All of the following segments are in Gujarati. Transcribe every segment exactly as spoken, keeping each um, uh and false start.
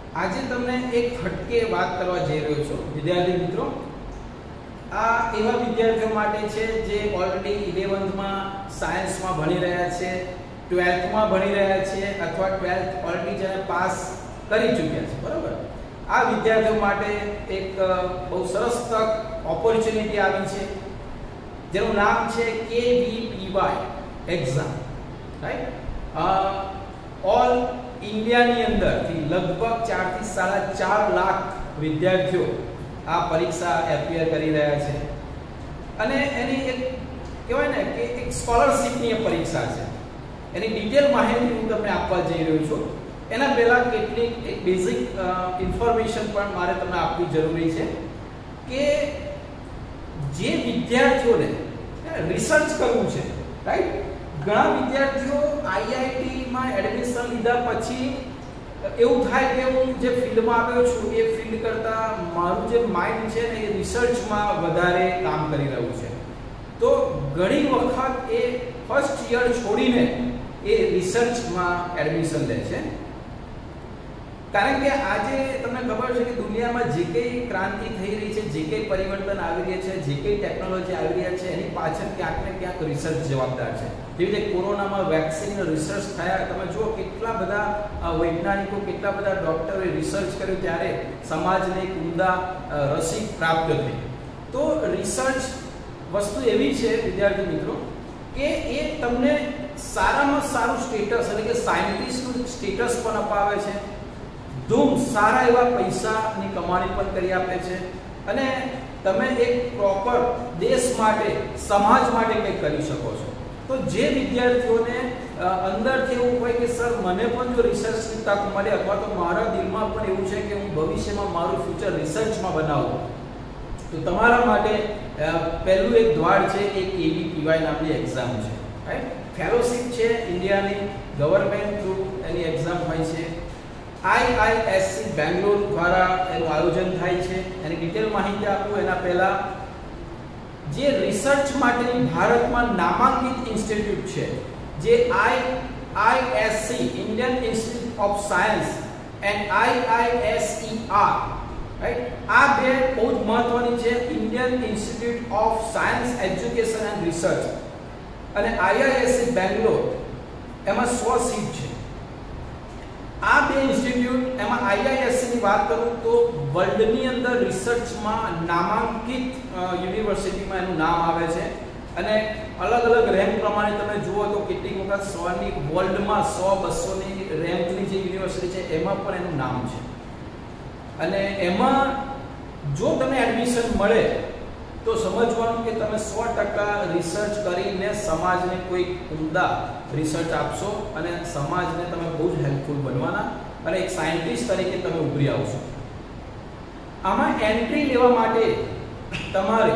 આજે તમને એક હટકે વાત કરવા જઈ રહ્યો છું વિદ્યાર્થી મિત્રો। આ એવા વિદ્યાર્થીઓ માટે છે જે ઓલરેડી ઇલેવન્થ માં સાયન્સમાં ભણી રહ્યા છે, ટ્વેલ્થ માં ભણી રહ્યા છે અથવા ટ્વેલ્થ ઓલરેડી જેને પાસ કરી ચૂક્યા છે, બરાબર। આ વિદ્યાર્થીઓ માટે એક બહુ સરસ તક ઓપોર્ચ્યુનિટી આવી છે જેનું નામ છે કે વી P Y exam, right. All ઇન્ડિયાની અંદરથી લગભગ ચાર થી સાડા ચાર લાખ વિદ્યાર્થીઓ આ પરીક્ષા એપિયર કરી રહ્યા છે અને એની એક કહેવાય ને કે એક સ્કોલરશિપની પરીક્ષા છે। એની ડિટેલ માહિતી હું તમને આપવા જઈ રહ્યો છું। એના પહેલા કેટલીક એક બેઝિક ઇન્ફોર્મેશન પણ મારે તમને આપવી જરૂરી છે કે જે વિદ્યાર્થીઓને રિસર્ચ કરવું છે, રાઈટ, ઘણા વિદ્યાર્થીઓ આઈઆઈટી માં એડમિશન લીધા પછી એવું થાય કે હું જે ફિલ્ડમાં આવ્યો છું એ ફિલ્ડ કરતા મારું જે માઇન્ડ છે ને એ રિસર્ચમાં વધારે કામ કરી રહ્યું છે, તો ઘણી વખત એ ફર્સ્ટ યર છોડીને એ રિસર્ચમાં એડમિશન લે છે। કારણ કે આજે તમને ખબર છે કે દુનિયામાં જે કંઈ ક્રાંતિ થઈ રહી છે, જે કંઈ પરિવર્તન આવી રહ્યા છે, જે કંઈ ટેકનોલોજી આવી રહ્યા છે એની પાછળ ક્યાંક ને ક્યાંક રિસર્ચ જવાબદાર છે। જેવી રીતે કોરોનામાં વેક્સિન રિસર્ચ થયા, તમે જુઓ કેટલા બધા વૈજ્ઞાનિકો, કેટલા બધા ડોક્ટરોએ રિસર્ચ કર્યું ત્યારે સમાજને એક ઉમદા રસી પ્રાપ્ત થઈ। તો રિસર્ચ વસ્તુ એવી છે વિદ્યાર્થી મિત્રો કે એ તમને સારામાં સારું સ્ટેટસ એટલે કે સાયન્ટિસ્ટનું સ્ટેટસ પણ અપાવે છે, ધૂમ સારા એવા પૈસાની કમાણી પણ કરી આપે છે અને તમે એક પ્રોપર દેશ માટે, સમાજ માટે કંઈક કરી શકો છો। તો જે વિદ્યાર્થીઓને અંદરથી એવું હોય કે સર મને પણ જો રિસર્ચની તક મળે અથવા તો મારા દિલમાં પણ એવું છે કે હું ભવિષ્યમાં મારું ફ્યુચર રિસર્ચમાં બનાવું, તો તમારા માટે પહેલું એક દ્વાર છે એ કે વી પી વાય નામની એક્ઝામ છે, રાઈટ। ફેલોશિપ છે ઇન્ડિયાની ગવર્મેન્ટ થ્રુ એની એક્ઝામ હોય છે। આઈ આઈ એસ સી બેંગ્લોર દ્વારા એનું આયોજન થાય છે। એની ડિટેલ માહિતી આપું એના પહેલા જે રિસર્ચ માટેની ભારતમાં નામાંકિત ઇન્સ્ટિટ્યૂટ છે જે I I S C Indian institute of science and I I S E R, right, આ બે બહુ જ મહત્વની છે। Indian institute of science education and research અને I I S C Bangalore, એમાં સો સીટ છે। આ બે ઇન્સ્ટિટ્યૂટ, એમાં આઈ આઈ એસ સી ની વાત કરું તો વર્લ્ડની અંદર રિસર્ચમાં નામાંકિત યુનિવર્સિટીમાં એનું નામ આવે છે અને અલગ અલગ રેન્ક પ્રમાણે તમે જુઓ તો કેટલીક વખત સો ની વર્લ્ડમાં સો બસો ની રેન્કની જે યુનિવર્સિટી છે એમાં પણ એનું નામ છે અને એમાં જો તમને એડમિશન મળે તો સમજવાનું કે તમે સો ટકા રિસર્ચ કરીને સમાજને કોઈ ઉમદા રિસર્ચ આપશો અને સમાજને તમે બહુ જ હેલ્પફુલ બનવાના અને એક સાયન્ટિસ્ટ તરીકે તમે ઉભરી આવશો। આમાં એન્ટ્રી લેવા માટે તમારે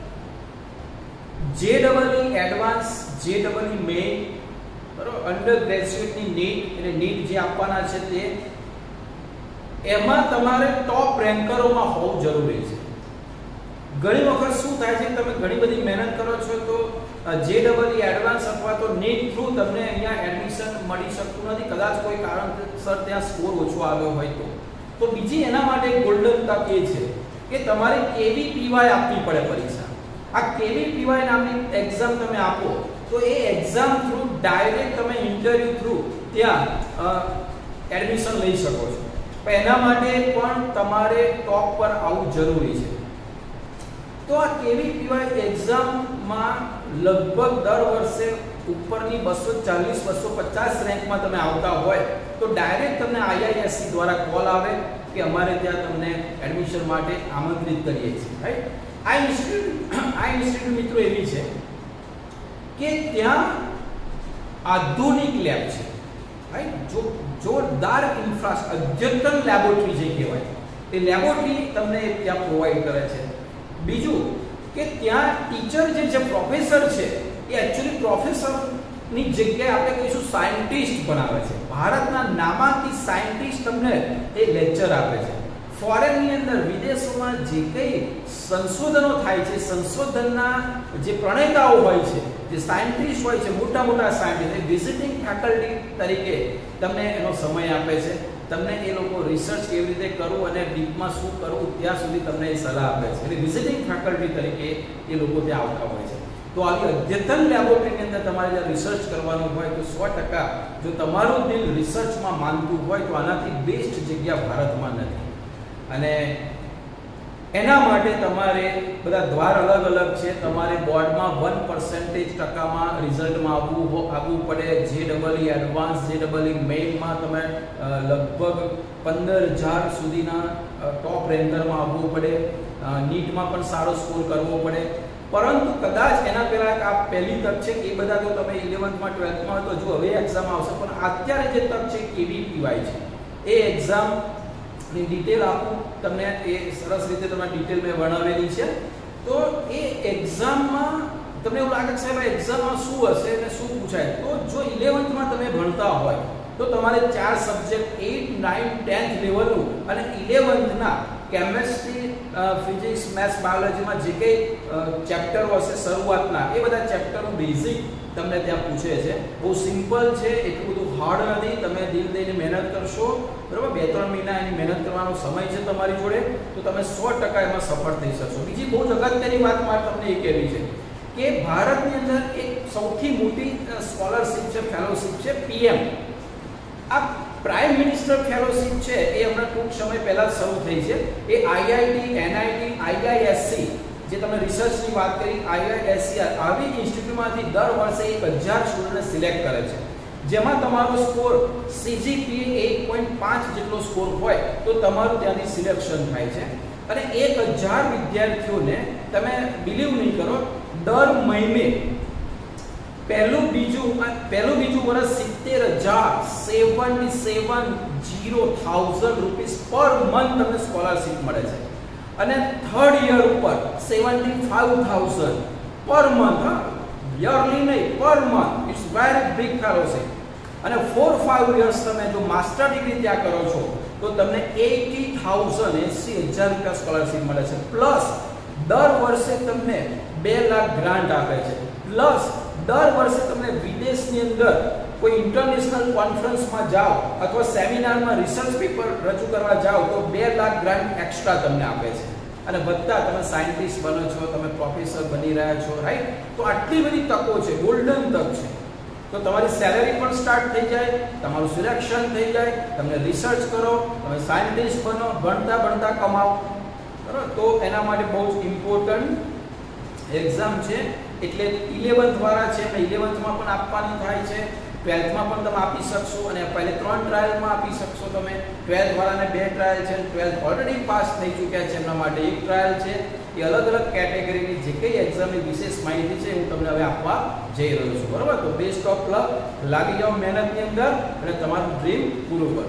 જે ડબલ ઈ એડવાન્સ, જે ડબલ ઈ મેઇન, બરોબર, અંડર ગ્રેજ્યુએટની નીટ એટલે નીટ જે આપવાના છે તે, એમાં તમારે ટોપ રેન્કરોમાં હોવું જરૂરી છે। ઘણી વખત શું થાય છે, તમે ઘણી બધી મહેનત કરો છો તો જે ડબલ ઈ એડવાન્સ અથવા તો નીટ થ્રુ તમને અહીંયા એડમિશન મળી શકતું નથી, કદાચ કોઈ કારણસર ત્યાં સ્કોર ઓછો આવ્યો હોય તો તો બીજી એના માટે ગોલ્ડન તક એ છે કે તમારે કે વી પી વાય આપવી પડે પરીક્ષા। આ કે વી પી વાય નામની એક્ઝામ તમે આપો તો એ એક્ઝામ થ્રુ ડાયરેક્ટ તમે ઇન્ટરવ્યુ થ્રુ ત્યાં એડમિશન લઈ શકો છો, પણ એના માટે પણ તમારે ટોપ પર આવવું જરૂરી છે। તો આ કે વી પી વાય એક્ઝામમાં લગભગ દર વર્ષે ઉપરની બસો ચાલીસ બસો પચાસ રેન્કમાં તમે આવતા હોય તો ડાયરેક્ટ તમને આઈ આઈ એસ સી દ્વારા કોલ આવે કે અમારે ત્યાં તમને એડમિશન માટે આમંત્રિત કરીએ છીએ, રાઈટ। આ ઇન્સ્ટિટ્યૂટ આ ઇન્સ્ટિટ્યૂટ મિત્રો એવી છે કે ત્યાં આધુનિક લેબ છે, રાઈટ, જો જોરદાર ઇન્ફ્રાસ્ટ્રક્ચર, અદ્યતન લેબોરેટરી જે કહેવાય એ લેબોરેટરી તમને ત્યાં પ્રોવાઈડ કરે છે। બીજું કે ત્યાં ટીચર જે છે, પ્રોફેસર છે, એ એકચ્યુઅલી પ્રોફેસરની જગ્યાએ આપણે કહીશું સાયન્ટિસ્ટ બનાવે છે। ભારતના નામાંકિત સાયન્ટિસ્ટ તમને એ લેક્ચર આપે છે। ફોરેનની અંદર, વિદેશોમાં જે કંઈ સંશોધનો થાય છે, સંશોધનના જે પ્રણેતાઓ હોય છે, જે સાયન્ટિસ્ટ હોય છે, મોટા મોટા સાયન્ટિસ્ટ વિઝિટિંગ ફેકલ્ટી તરીકે તમને એનો સમય આપે છે તમને એ લોકો રિસર્ચ કેવી રીતે કરવું અને ડીપમાં શું કરવું ત્યાં સુધી તમને એ સલાહ આપે છે. એટલે વિઝિટિંગ ફેકલ્ટી તરીકે એ લોકો ત્યાં આવતા હોય છે. તો આવી અદ્યતન લેબોરેટરીની અંદર તમારે જ્યાં રિસર્ચ કરવાનું હોય તો સો ટકા જો તમારું દિલ રિસર્ચમાં માનતું હોય તો આનાથી બેસ્ટ જગ્યા ભારતમાં નથી. અને એના માટે તમારે બધા દ્વાર અલગ અલગ છે. તમારે બોર્ડમાં વન પર્સન્ટેજ ટકામાં રિઝલ્ટમાં આવવું આવવું પડે. જે ડબલ ઈ એડવાન્સ, જે ડબલ ઈ મેઇનમાં તમે લગભગ પંદર હજાર સુધીના ટોપ રેન્કરમાં આવવું પડે. નીટમાં પણ સારો સ્કોર કરવો પડે. પરંતુ કદાચ એના પહેલા આ પહેલી તક છે કે એ બધા તો તમે ઇલેવન્થમાં ટ્વેલ્થમાં તો જો હવે એક્ઝામ આવશે, પણ અત્યારે જે તક છે કેવીપીવાય છે એ એક્ઝામ ની ડિટેલ આપું તમને, એ સરસ રીતે તમને ડિટેલ મેં વર્ણવેલી છે. તો એ એક્ઝામમાં તમને એવું લાગે છે કે એક્ઝામમાં શું હશે અને શું પૂછાય, તો જો ઇલેવન્થમાં તમે ભણતા હોય તો તમારે ચાર સબ્જેક્ટ એટ નાઇન ટેન્થ લેવલનું અને ઇલેવન્થના કેમેસ્ટ્રી, ફિઝિક્સ, મેથ્સ, બાયોલોજીમાં જે કંઈ ચેપ્ટરો હશે શરૂઆતના એ બધા ચેપ્ટરનું બેઝિક તમને ત્યાં પૂછે છે. બહુ સિમ્પલ છે, એટલું બધું હાર્ડ નથી. તમે દિલ દઈને મહેનત કરશો, બરાબર, બે ત્રણ મહિના એની મહેનત કરવાનો સમય છે તમારી જોડે, તો તમે સો ટકા એમાં સફળ થઈ શકશો. બીજી બહુ અગત્યની વાત મારે તમને એ કહેવી છે કે ભારતની અંદર એક સૌથી મોટી સ્કોલરશિપ છે, ફેલોશિપ છે પીએમ. આ પ્રાઇમ મિનિસ્ટર ફેલોશિપ છે એ હમણાં ટૂંક સમય પહેલા શરૂ થઈ છે. એ આઈઆઈટી, એનઆઈટી, આઈઆઈએસસી, જે તમે રિસર્ચની વાત કરી, આઈઆઈએસસી આવી ઇન્સ્ટિટ્યૂટમાંથી દર વર્ષે એક હજાર સ્ટુડન્ટને સિલેક્ટ કરે છે. જેમાં તમારો સ્કોર સીજીપીએ એક પોઈન્ટ પાંચ જેટલો સ્કોર હોય તો તમારું ત્યાંથી સિલેક્શન થાય છે. અને એક હજાર વિદ્યાર્થીઓને તમે બિલીવ નહીં કરો, દર મહિને પહેલું બીજું પહેલું બીજું વર્ષ સિત્તેર હજાર seventy seven zero thousand rupees per month તમને સ્કોલરશિપ મળે છે. અને થર્ડ યર ઉપર seventy five thousand per month, yearly નહીં, per month. It's very big fellowship. અને ફોર ફાઈવ યર્સ તમે જો માસ્ટર ડિગ્રી ત્યાં કરો છો તો તમને એટી થાઉઝન્ડ એસી હજાર રૂપિયા સ્કોલરશિપ મળે છે. પ્લસ દર વર્ષે તમને બે લાખ ગ્રાન્ટ આપે છે. પ્લસ દર વર્ષે તમને વિદેશની અંદર કોઈ ઇન્ટરનેશનલ કોન્ફરન્સમાં જાઓ અથવા સેમિનારમાં રિસર્ચ પેપર રજૂ કરવા જાઓ તો બે લાખ ગ્રાન્ટ એક્સ્ટ્રા તમને આપે છે. અને બધા તમે સાયન્ટિસ્ટ બનો છો, તમે પ્રોફેસર બની રહ્યા છો, રાઈટ? તો આટલી બધી તકો છે, ગોલ્ડન તક છે. તો તમારી સેલેરી પણ સ્ટાર્ટ થઈ જાય, તમારું સિલેક્શન થઈ જાય, તમે રિસર્ચ કરો, તમે સાયન્ટિસ્ટ બનો, ભણતા ભણતા કમાઓ, બરાબર? તો એના માટે બહુ જ ઇમ્પોર્ટન્ટ એક્ઝામ છે. એટલે ઇલેવન્થ વાળા છે એટલે ઇલેવન્થમાં પણ આપવાની થાય છે, ટ્વેલ્થમાં પણ તમે આપી શકશો, અને પહેલે ત્રણ ટ્રાયલમાં આપી શકશો તમે. ટ્વેલ્થ વાળાને બે ટ્રાયલ છે, ટ્વેલ્થ ઓલરેડી પાસ થઈ ચૂક્યા છે એમના માટે એક ટ્રાયલ છે. એ અલગ અલગ કેટેગરીની જે કંઈ એક્ઝામની વિશેષ માહિતી છે હું તમને હવે આપવા જઈ રહ્યો છું, બરાબર? તો બેસ્ટ ઓફ લક, લાગી જાઓ મહેનતની અંદર અને તમારું ડ્રીમ પૂરું કરો.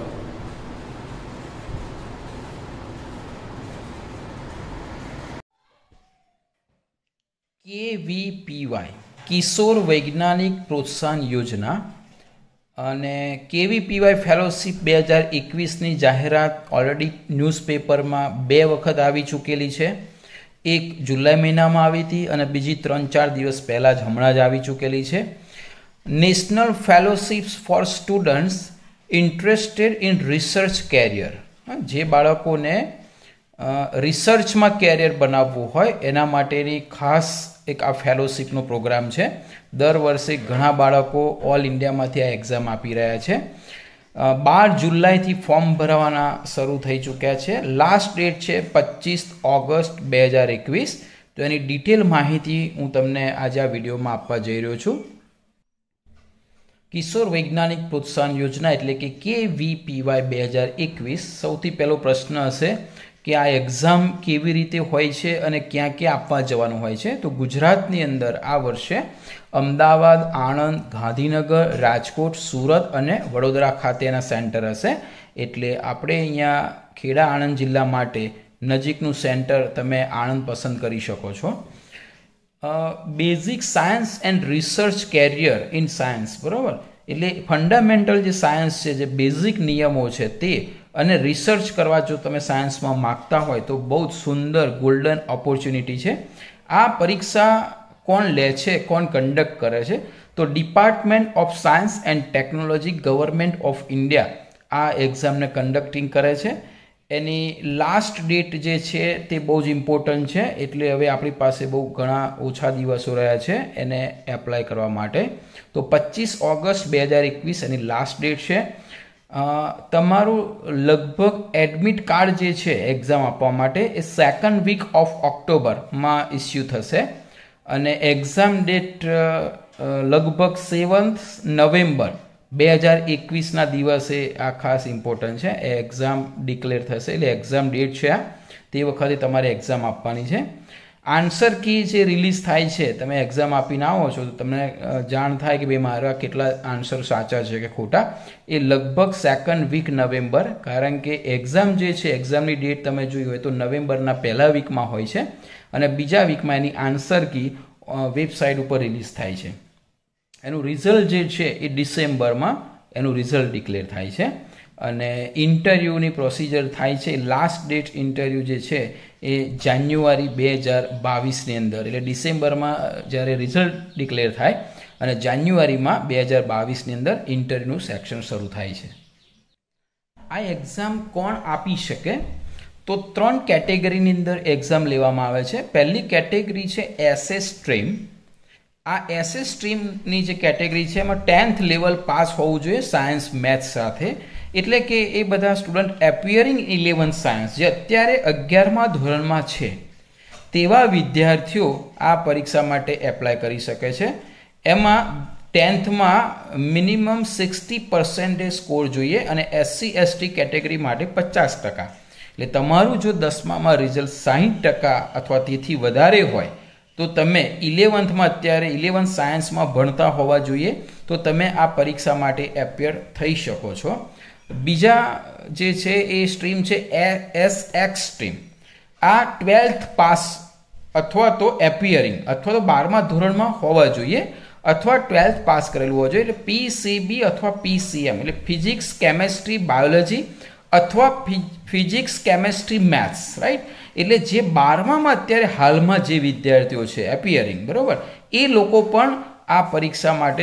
કેવીપીવાય કિશોર વૈજ્ઞાનિક પ્રોત્સાહન યોજના અને કેવીપીવાય ફેલોશિપ બે હજાર એકવીસની જાહેરાત ઓલરેડી ન્યૂઝપેપરમાં બે વખત આવી ચૂકેલી છે. એક જુલાઈ મહિનામાં આવી હતી અને બીજી ત્રણ ચાર દિવસ પહેલાં જ હમણાં જ આવી ચૂકેલી છે. National fellowships for students interested in research career, જે બાળકોને રિસર્ચમાં કેરિયર બનાવવું હોય એના માટેની ખાસ એક આ ફેલોશિપનો પ્રોગ્રામ છે. દર વર્ષે ઘણા બાળકો ઓલ ઇન્ડિયામાંથી આ એક્ઝામ આપી રહ્યા છે. બાર જુલાઈથી ફોર્મ ભરવાના શરૂ થઈ ચૂક્યા છે. લાસ્ટ ડેટ છે પચીસ ઓગસ્ટ બે હજાર એકવીસ. તો એની ડિટેલ માહિતી હું તમને આજે આ વિડીયોમાં આપવા જઈ રહ્યો છું. કિશોર વૈજ્ઞાનિક પ્રોત્સાહન યોજના એટલે કે કેવીપીવાય બે હજાર એકવીસ. સૌથી પહેલો પ્રશ્ન હશે કે આ એક્ઝામ કેવી રીતે હોય છે અને ક્યાં ક્યાં આપવા જવાનું હોય છે. તો ગુજરાતની અંદર આ વર્ષે અમદાવાદ, આણંદ, ગાંધીનગર, રાજકોટ, સુરત અને વડોદરા ખાતે એના સેન્ટર હશે. એટલે આપણે અહીંયા ખેડા આણંદ જિલ્લા માટે નજીકનું સેન્ટર તમે આણંદ પસંદ કરી શકો છો. Basic science and research career in science, બરાબર? એટલે ફંડામેન્ટલ જે સાયન્સ છે, જે બેઝિક નિયમો છે તે, અને રિસર્ચ કરવા જો તમે સાયન્સમાં માગતા હોય તો બહુ જ સુંદર ગોલ્ડન ઓપોર્ચ્યુનિટી છે. આ પરીક્ષા કોણ લે છે, કોણ કન્ડક્ટ કરે છે? તો department of science and technology, government of India આ એક્ઝામને કન્ડક્ટિંગ કરે છે. એની લાસ્ટ ડેટ જે છે તે બહુ જ ઇમ્પોર્ટન્ટ છે, એટલે હવે આપણી પાસે બહુ ઘણા ઓછા દિવસો રહ્યા છે એને એપ્લાય કરવા માટે. તો પચીસ ઓગસ્ટ બે હજાર એકવીસ એની લાસ્ટ ડેટ છે. તમારું લગભગ એડમિટ કાર્ડ જે છે એક્ઝામ આપવા માટે એ સેકન્ડ વીક ઓફ ઓક્ટોબરમાં ઇસ્યુ થશે અને એક્ઝામ ડેટ લગભગ સેવન્થ નવેમ્બર બે હજાર એકવીસના દિવસે આ ખાસ ઇમ્પોર્ટન્ટ છે. એ એક્ઝામ ડિક્લેર થશે, એટલે એક્ઝામ ડેટ છે આ, તે વખતે તમારે એક્ઝામ આપવાની છે. આન્સર કી જે રિલીઝ થાય છે, તમે એક્ઝામ આપીને આવો છો તો તમને જાણ થાય કે ભાઈ મારા કેટલા આન્સર સાચા છે કે ખોટા. એ લગભગ સેકન્ડ વીક નવેમ્બર, કારણ કે એક્ઝામ જે છે એક્ઝામની ડેટ તમે જોઈ હોય તો નવેમ્બરના પહેલા વીકમાં હોય છે અને બીજા વીકમાં એની આન્સર કી વેબસાઇટ ઉપર રિલીઝ થાય છે. એનું રિઝલ્ટ જે છે એ ડિસેમ્બરમાં એનું રિઝલ્ટ ડિક્લેર થાય છે અને ઇન્ટરવ્યૂની પ્રોસિજર થાય છે. લાસ્ટ ડેટ ઇન્ટરવ્યૂ જે છે એ જાન્યુઆરી બે હજાર બાવીસની અંદર, એટલે ડિસેમ્બરમાં જ્યારે રિઝલ્ટ ડિક્લેર થાય અને જાન્યુઆરીમાં બે હજાર બાવીસની અંદર ઇન્ટરવ્યૂનું સેક્શન શરૂ થાય છે. આ એક્ઝામ કોણ આપી શકે? તો ત્રણ કેટેગરીની અંદર એક્ઝામ લેવામાં આવે છે. પહેલી કેટેગરી છે એસએ સ્ટ્રીમ. આ એસએ સ્ટ્રીમની જે કેટેગરી છે એમાં ટેન્થ લેવલ પાસ હોવું જોઈએ સાયન્સ મેથ્સ સાથે, એટલે કે એ બધા સ્ટુડન્ટ એપિયરિંગ ઇલેવન્થ સાયન્સ જે અત્યારે અગિયારમા ધોરણમાં છે તેવા વિદ્યાર્થીઓ આ પરીક્ષા માટે એપ્લાય કરી શકે છે. એમાં ટેન્થમાં મિનિમમ સિક્સટી પર્સન્ટેજ સ્કોર જોઈએ અને એસસી એસટી કેટેગરી માટે પચાસ ટકા. એટલે તમારું જો દસમામાં રિઝલ્ટ સાહીઠ ટકા અથવા તેથી વધારે હોય તો તમે ઇલેવન્થમાં અત્યારે ઇલેવન્થ સાયન્સમાં ભણતા હોવા જોઈએ તો તમે આ પરીક્ષા માટે એપિયર થઈ શકો છો. બીજા જે છે એ સ્ટ્રીમ છે એસ એક્સ સ્ટ્રીમ. આ ટ્વેલ્થ પાસ અથવા તો એપિયરિંગ અથવા તો બારમા ધોરણમાં હોવા જોઈએ અથવા ટ્વેલ્થ પાસ કરેલું હોવું જોઈએ, એટલે પીસીબી અથવા પીસીએમ એટલે ફિઝિક્સ કેમેસ્ટ્રી બાયોલોજી અથવા ફિઝિક્સ કેમેસ્ટ્રી મેથ્સ, રાઈટ. એટલે જે બારમામાં અત્યારે હાલમાં જે વિદ્યાર્થીઓ છે એપિયરિંગ, બરાબર, એ લોકો પણ આ પરીક્ષા માટે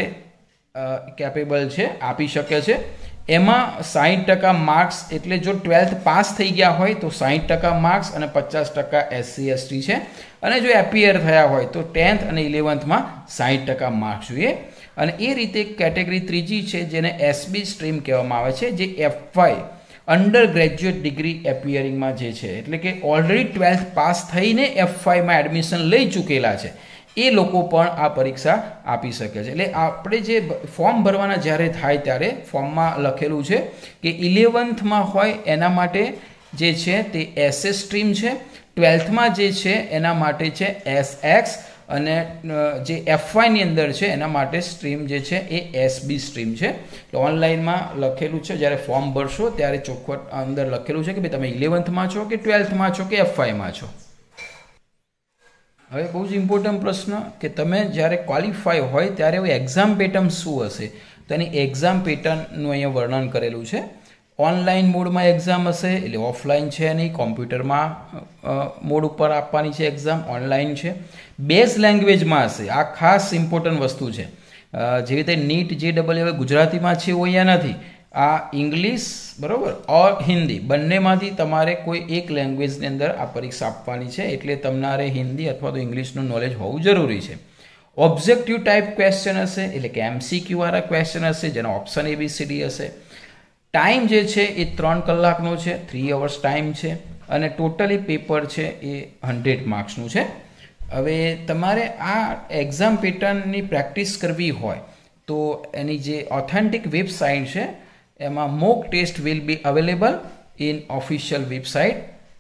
કેપેબલ છે, આપી શકે છે. એમાં સાહીઠ ટકા માર્ક્સ, એટલે જો ટ્વેલ્થ પાસ થઈ ગયા હોય તો સાહીઠ ટકા માર્ક્સ અને પચાસ ટકા એસસી એસટી છે, અને જો એપિયર થયા હોય તો ટેન્થ અને ઇલેવન્થમાં સાહીઠ ટકા માર્ક્સ જોઈએ. અને એ રીતે કેટેગરી ત્રીજી છે જેને એસબી સ્ટ્રીમ કહેવામાં આવે છે, જે એફવાય અંડર ગ્રેજ્યુએટ ડિગ્રી એપિયરિંગમાં જે છે, એટલે કે ઓલરેડી ટ્વેલ્થ પાસ થઈને એફવાયમાં એડમિશન લઈ ચૂકેલા છે એ લોકો પણ આ પરીક્ષા આપી શકે છે. એટલે આપણે જે ફોર્મ ભરવાના જ્યારે થાય ત્યારે ફોર્મમાં લખેલું છે કે ઇલેવન્થમાં હોય એના માટે જે છે તે એસએસ સ્ટ્રીમ છે, ટ્વેલ્થમાં જે છે એના માટે છે એસ એક્સ અને જે એફવાયની અંદર છે એના માટે સ્ટ્રીમ જે છે એ એસબી સ્ટ્રીમ છે. તો ઓનલાઈનમાં લખેલું છે, જ્યારે ફોર્મ ભરશો ત્યારે ચોખ્ખવટ અંદર લખેલું છે કે ભાઈ તમે ઇલેવન્થમાં છો કે ટ્વેલ્થમાં છો કે એફવાયમાં છો. હવે બહુ જ ઇમ્પોર્ટન્ટ પ્રશ્ન કે તમે જ્યારે ક્વોલિફાય હોય ત્યારે હવે એક્ઝામ પેટર્ન શું હશે? તો એની એક્ઝામ પેટર્નનું અહીંયા વર્ણન કરેલું છે. ઓનલાઈન મોડમાં એક્ઝામ હશે, એટલે ઓફલાઈન છે નહીં, કોમ્પ્યુટરમાં મોડ ઉપર આપવાની છે એક્ઝામ, ઓનલાઈન છે. બેઝ લેંગ્વેજમાં હશે, આ ખાસ ઇમ્પોર્ટન્ટ વસ્તુ છે. જેવી રીતે નીટ જે ડબલ હવે ગુજરાતીમાં છે એવું અહીંયા નથી, આ ઇંગ્લિશ બરાબર ઓર હિન્દી બંનેમાંથી તમારે કોઈ એક લેંગ્વેજની અંદર આ પરીક્ષા આપવાની છે, એટલે તમારે હિન્દી અથવા તો ઇંગ્લિશનું નોલેજ હોવું જરૂરી છે. ઓબ્જેક્ટિવ ટાઈપ ક્વેશ્ચન હશે, એટલે કે એમસીક્યુ વાળા ક્વેશ્ચન હશે જેનો ઓપ્શન એબીસીડી હશે. ટાઈમ જે છે એ ત્રણ કલાકનો છે, થ્રી અવર્સ ટાઈમ છે, અને ટોટલી પેપર છે એ હંડ્રેડ માર્ક્સનું છે. હવે તમારે આ એક્ઝામ પેટર્નની પ્રેક્ટિસ કરવી હોય તો એની જે ઓથેન્ટિક વેબસાઇટ છે એમાં mock test will be available in official website.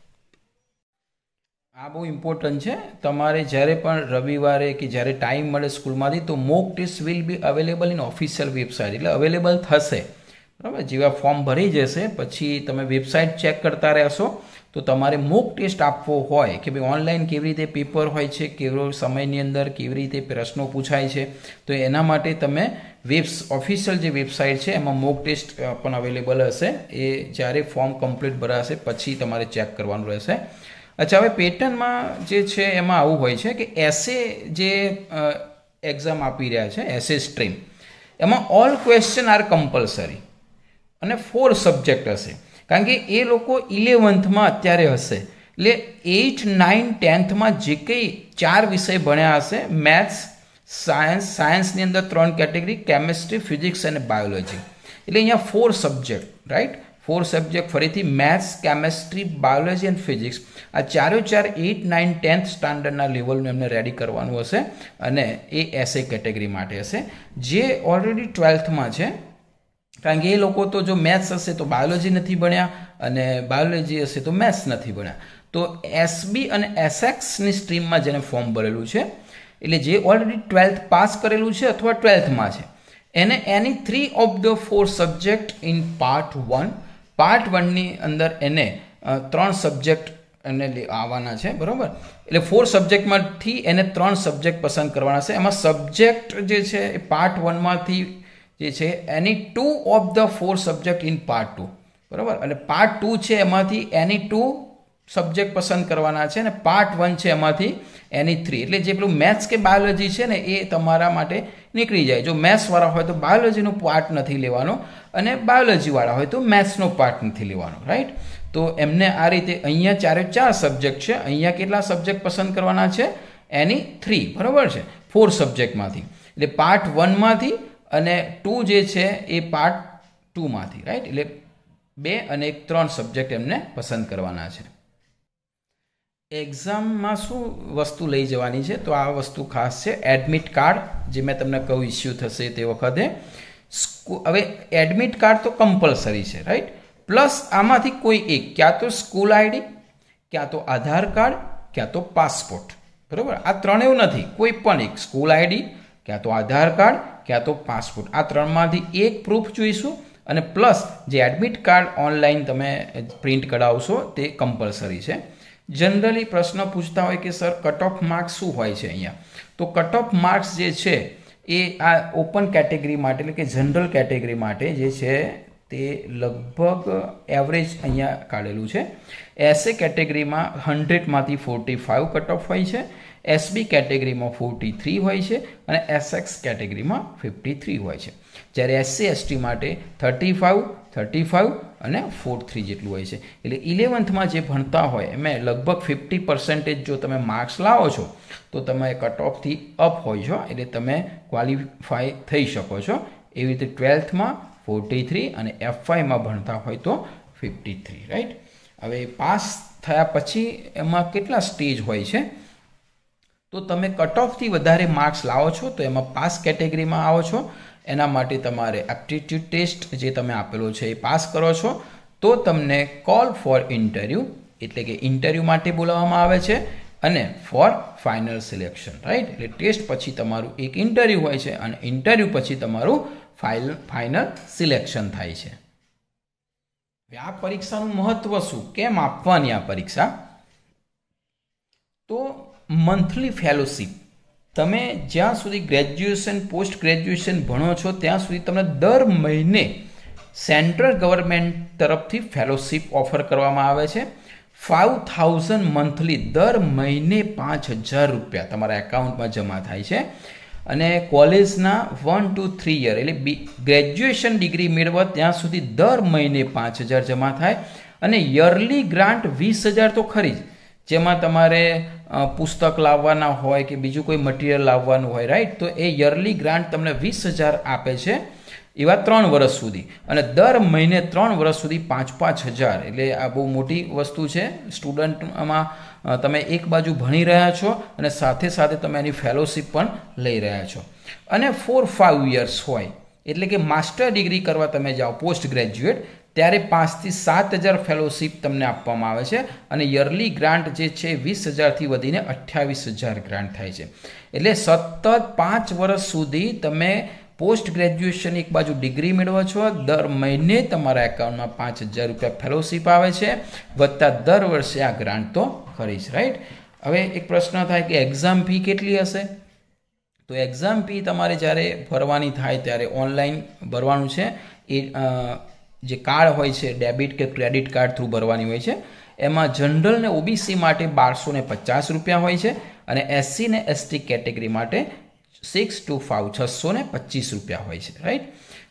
આ બહુ ઇમ્પોર્ટન્ટ છે. તમારે જ્યારે પણ રવિવારે કે જ્યારે ટાઈમ મળે સ્કૂલમાંથી તો mock test will be available in official website, એટલે અવેલેબલ થશે, બરાબર. જેવા ફોર્મ ભરી જશે પછી તમે વેબસાઇટ ચેક કરતા રહેશો તો તમારે મોક ટેસ્ટ આપવો હોય કે ભાઈ ઓનલાઈન કેવી રીતે પેપર હોય છે, કેવો સમયની અંદર કેવી રીતે પ્રશ્નો પૂછાય છે, તો એના માટે તમે વેબ્સ ઓફિશિયલ જે વેબસાઇટ છે એમાં મોક ટેસ્ટ પણ અવેલેબલ હશે. એ જ્યારે ફોર્મ કમ્પ્લીટ ભરાશે પછી તમારે ચેક કરવાનું રહેશે. અચ્છા, હવે પેટર્નમાં જે છે એમાં આવું હોય છે કે એસે જે એક્ઝામ આપી રહ્યા છે એસે સ્ટ્રીમ, એમાં ઓલ ક્વેશ્ચન આર કમ્પલસરી અને ફોર સબ્જેક્ટ હશે, કારણ કે એ લોકો ઇલેવન્થમાં અત્યારે હશે. એટલે એઇટ નાઇન ટેન્થમાં જે કંઈ ચાર વિષય ભણ્યા હશે, મેથ્સ, સાયન્સ, સાયન્સની અંદર ત્રણ કેટેગરી, કેમિસ્ટ્રી, ફિઝિક્સ અને બાયોલોજી. એટલે અહીંયા four subject, right, four subject ફરીથી મેથ્સ, કેમિસ્ટ્રી, બાયોલોજી અને ફિઝિક્સ, આ ચારે ચાર એઇટ નાઇન ટેન્થ સ્ટાન્ડર્ડના લેવલનું એમને રેડી કરવાનું હશે અને એ એસએ કેટેગરી માટે હશે. જે ઓલરેડી ટ્વેલ્થમાં છે, કારણ કે એ લોકો તો જો મેથ્સ હશે તો બાયોલોજી નથી ભણ્યા અને બાયોલોજી હશે તો મેથ્સ નથી ભણ્યા. તો એસબી અને એસએક્સની સ્ટ્રીમમાં જેને ફોર્મ ભરેલું છે, એટલે જે ઓલરેડી ટ્વેલ્થ પાસ કરેલું છે અથવા ટ્વેલ્થમાં છે, એને એની three of the four subject in part one, part વનની અંદર એને ત્રણ સબ્જેક્ટ એને આવવાના છે, બરાબર. એટલે ફોર સબ્જેક્ટમાંથી એને ત્રણ સબ્જેક્ટ પસંદ કરવાના છે. એમાં સબ્જેક્ટ જે છે એ પાર્ટ વનમાંથી જે છે એની two of the four subject in part two, બરાબર. અને પાર્ટ ટુ છે એમાંથી એની ટુ સબ્જેક્ટ પસંદ કરવાના છે અને પાર્ટ વન છે એમાંથી એની થ્રી. એટલે જે પેલું મેથ્સ કે બાયોલોજી છે ને એ તમારા માટે નીકળી જાય. જો મેથ્સવાળા હોય તો બાયોલોજીનો પાર્ટ નથી લેવાનો અને બાયોલોજીવાળા હોય તો મેથ્સનો પાર્ટ નથી લેવાનો, રાઈટ. તો એમને આ રીતે અહીંયા ચારે ચાર સબ્જેક્ટ છે, અહીંયા કેટલા સબ્જેક્ટ પસંદ કરવાના છે? એની થ્રી, બરાબર છે, ફોર સબ્જેક્ટમાંથી. એટલે પાર્ટ વનમાંથી અને ટુ જે છે એ પાર્ટ ટુમાંથી, રાઈટ. એટલે બે અને એક ત્રણ સબ્જેક્ટ એમને પસંદ કરવાના છે. એક્ઝામમાં શું વસ્તુ લઈ જવાની છે? તો આ વસ્તુ ખાસ છે, એડમિટ કાર્ડ, જે મેં તમને કહ્યું ઇસ્યુ થશે તે વખતે. હવે એડમિટ કાર્ડ તો કમ્પલસરી છે, રાઈટ. પ્લસ આમાંથી કોઈ એક, ક્યાં તો સ્કૂલ આઈડી, ક્યાં તો આધાર કાર્ડ, ક્યાં તો પાસપોર્ટ, બરાબર. આ ત્રણેય નથી, કોઈ પણ એક, સ્કૂલ આઈડી, ક્યાં તો આધાર કાર્ડ, ક્યાં તો પાસપોર્ટ, આ ત્રણમાંથી એક પ્રૂફ જોઈશું. અને પ્લસ જે એડમિટ કાર્ડ ઓનલાઈન તમે પ્રિન્ટ કઢાવશો તે કમ્પલસરી છે. જનરલી પ્રશ્ન પૂછતા હોય કે સર કટ ઓફ માર્ક્સ શું હોય છે અહીંયા? તો કટ ઓફ માર્ક્સ જે છે એ આ ઓપન કેટેગરી માટે, એટલે કે જનરલ કેટેગરી માટે જે છે તે લગભગ એવરેજ અહીંયા કાઢેલું છે. એસએ કેટેગરીમાં હંડ્રેડમાંથી ફોર્ટી ફાઇવ કટ ઓફ હોય છે, એસબી કેટેગરીમાં ફોર્ટી થ્રી હોય છે અને એસએક્સ કેટેગરીમાં ફિફ્ટી થ્રી હોય છે. જ્યારે એસસી એસટી માટે થર્ટી ફાઇવ, થર્ટી ફાઇવ અને ફોર થ્રી જેટલું હોય છે. એટલે ઇલેવન્થમાં જે ભણતા હોય એમાં લગભગ ફિફ્ટી પર્સન્ટેજ જો તમે માર્ક્સ લાવો છો તો તમે કટ ઓફથી અપ હોય છો, એટલે તમે ક્વોલિફાય થઈ શકો છો. એવી રીતે ટ્વેલ્થમાં ફોર્ટી થ્રી અને એફ ફાઈવમાં ભણતા હોય તો ફિફ્ટી થ્રી, રાઈટ. હવે પાસ થયા પછી એમાં કેટલા સ્ટેજ હોય છે? તો તમે કટ ઓફથી વધારે માર્ક્સ લાવો છો તો એમાં પાસ કેટેગરીમાં આવો છો. એના માટે તમારે એપ્ટિટ્યૂડ ટેસ્ટ જે તમે આપેલો છે એ પાસ કરો છો તો તમને કોલ ફોર ઇન્ટરવ્યૂ, એટલે કે ઇન્ટરવ્યૂ માટે બોલાવવામાં આવે છે અને ફોર ફાઇનલ સિલેક્શન, રાઈટ. એટલે ટેસ્ટ પછી તમારું એક ઇન્ટરવ્યૂ હોય છે અને ઇન્ટરવ્યૂ પછી તમારું ફાઇનલ ફાઇનલ સિલેક્શન થાય છે. આ પરીક્ષાનું મહત્વ શું? કેમ આપવાની આ પરીક્ષા? તો મંથલી ફેલોશિપ, તમે જ્યાં સુધી ગ્રેજ્યુએશન, પોસ્ટ ગ્રેજ્યુએશન ભણો છો ત્યાં સુધી તમને દર મહિને સેન્ટ્રલ ગવર્મેન્ટ તરફથી ફેલોશિપ ઓફર કરવામાં આવે છે. ફાઇવ થાઉઝન્ડ મંથલી, દર મહિને પાંચ હજાર રૂપિયા તમારા એકાઉન્ટમાં જમા થાય છે. અને કોલેજના વન ટુ થ્રી યર, એટલે બી ગ્રેજ્યુએશન ડિગ્રી મેળવવા ત્યાં સુધી દર મહિને પાંચ હજાર જમા થાય. અને યરલી ગ્રાન્ટ વીસ હજાર તો ખરી જ, જેમાં તમારે પુસ્તક લાવવાના હોય કે બીજું કોઈ મટીરિયલ લાવવાનું હોય, રાઈટ. તો એ યરલી ગ્રાન્ટ તમને વીસ હજાર આપે છે, એવા ત્રણ વર્ષ સુધી. અને દર મહિને ત્રણ વર્ષ સુધી પાંચ પાંચ હજાર, એટલે આ બહુ મોટી વસ્તુ છે. સ્ટુડન્ટમાં તમે એક બાજુ ભણી રહ્યા છો અને સાથે સાથે તમે એની ફેલોશિપ પણ લઈ રહ્યા છો. અને ફોર ફાઇવ યર્સ હોય, એટલે કે માસ્ટર ડિગ્રી કરવા તમે જાઓ પોસ્ટ ગ્રેજ્યુએટ, ત્યારે પાંચથી સાત હજાર ફેલોશિપ તમને આપવામાં આવે છે. અને યરલી ગ્રાન્ટ જે છે વીસ હજારથી વધીને અઠ્યાવીસ હજાર ગ્રાન્ટ થાય છે. એટલે સતત પાંચ વર્ષ સુધી તમે પોસ્ટ ગ્રેજ્યુએશન એક બાજુ ડિગ્રી મેળવો છો, દર મહિને તમારા એકાઉન્ટમાં પાંચ હજાર રૂપિયા ફેલોશિપ આવે છે, વત્તા દર વર્ષે આ ગ્રાન્ટ તો ખરી જ, રાઈટ. હવે એક પ્રશ્ન થાય કે એક્ઝામ ફી કેટલી હશે? તો એક્ઝામ ફી તમારે જ્યારે ભરવાની થાય ત્યારે ઓનલાઈન ભરવાનું છે. એ જે કાર્ડ હોય છે ડેબિટ કે ક્રેડિટ કાર્ડ થ્રુ ભરવાની હોય છે. એમાં જનરલ ને ઓબીસી માટે બારસો ને પચાસ રૂપિયા હોય છે અને એસસી ને એસટી કેટેગરી માટે સિક્સ ટુ ફાઇવ છસો ને પચીસ રૂપિયા હોય છે, રાઈટ.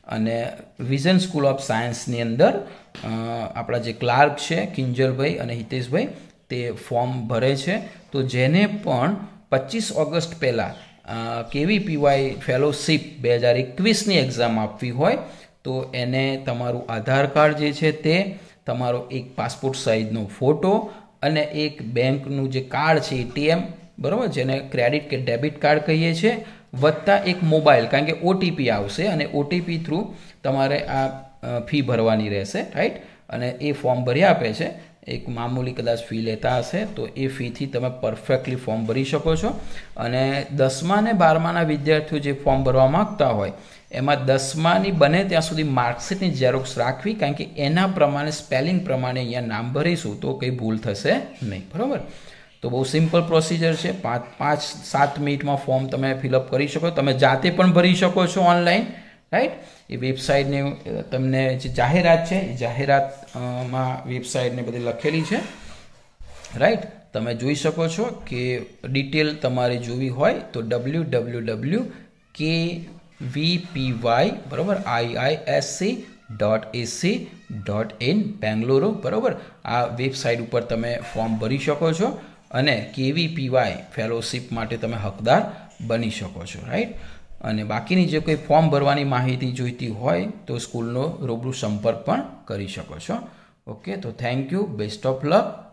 અને વિઝન સ્કૂલ ઓફ સાયન્સની અંદર આપણા જે ક્લાર્ક છે કિંજલભાઈ અને હિતેશભાઈ તે ફોર્મ ભરે છે. તો જેને પણ પચીસ ઓગસ્ટ પહેલાં કેવીપીવાય ફેલોશિપ બે હજાર એકવીસની એક્ઝામ આપવી હોય તો એને તમારું આધાર કાર્ડ જે છે તે, તમારો એક પાસપોર્ટ સાઇઝનો ફોટો અને એક બેંકનું જે કાર્ડ છે એટીએમ, બરાબર, જેને ક્રેડિટ કે ડેબિટ કાર્ડ કહીએ છીએ, વત્તા એક મોબાઈલ, કારણ કે ઓટીપી આવશે અને ઓટીપી થ્રુ તમારે આ ફી ભરવાની રહેશે, રાઈટ. અને એ ફોર્મ ભરી આપે છે, એક મામૂલી કદાચ ફી લેતા હશે તો એ ફીથી તમે પરફેક્ટલી ફોર્મ ભરી શકો છો. અને દસમા ને બારમાના વિદ્યાર્થીઓ જે ફોર્મ ભરવા માગતા હોય એમાં દસમાની બને ત્યાં સુધી માર્કશીટની ઝેરોક્સ રાખવી, કારણ કે એના પ્રમાણે સ્પેલિંગ પ્રમાણે અહીંયા નામ ભરીશું તો કંઈ ભૂલ થશે નહીં, બરાબર. તો બહુ સિમ્પલ પ્રોસિજર છે. પાંચ પાંચ સાત મિનિટમાં ફોર્મ તમે ફિલઅપ કરી શકો. તમે જાતે પણ ભરી શકો છો ઓનલાઈન, રાઈટ. એ વેબસાઇટની તમને જે જાહેરાત છે એ જાહેરાતમાં વેબસાઇટને બધી લખેલી છે, રાઈટ. તમે જોઈ શકો છો કે ડિટેલ તમારે જોવી હોય તો ડબલ્યુ ડબલ્યુ ડબલ્યુ કે વી પી વાય બરાબર I I S C dot A C dot બેંગલુરુ, બરાબર. આ વેબસાઇટ ઉપર તમે ફોર્મ ભરી શકો છો અને કેવીપીવાય ફેલોશિપ માટે તમે હકદાર બની શકો છો, રાઈટ. અને બાકીની જે કોઈ ફોર્મ ભરવાની માહિતી જોઈતી હોય તો સ્કૂલનો રૂબરૂ સંપર્ક પણ કરી શકો છો. ઓકે, તો thank you, best of luck.